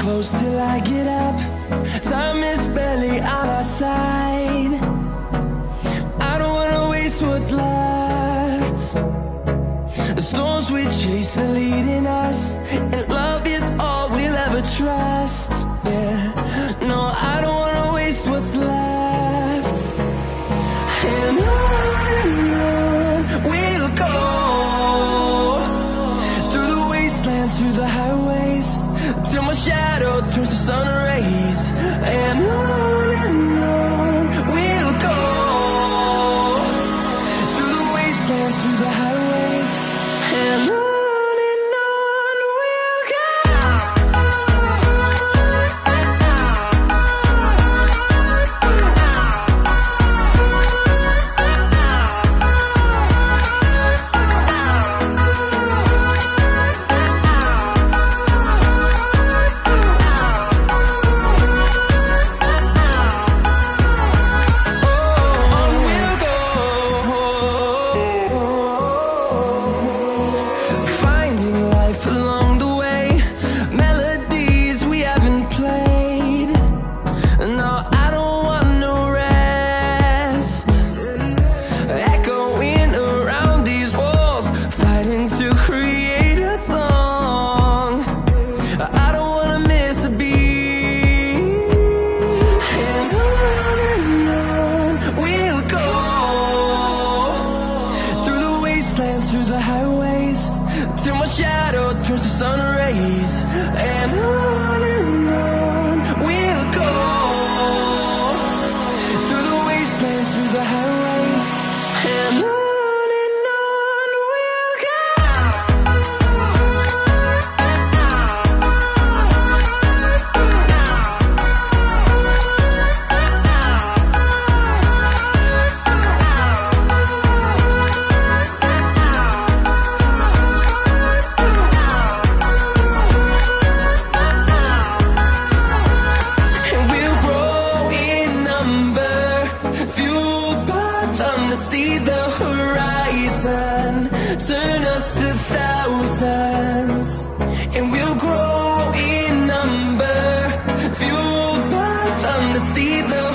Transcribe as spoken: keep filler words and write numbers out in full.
close till I get up. Time is barely on our side. I don't wanna waste what's left. The storms we chase are leading us, and love is all we'll ever trust. Yeah, no, I don't wanna waste what's left. And on and on we'll go, through the wastelands, through the highways, till my shadow turns to sun rays. And on and on we'll go, through the wastelands, through the highways, and on. Through the highways, till my shadow turns to sun rays. And on and on we'll go, through the wastelands, through the highways, and on. See the horizon turn us to thousands, and we'll grow in number, fueled by them to see the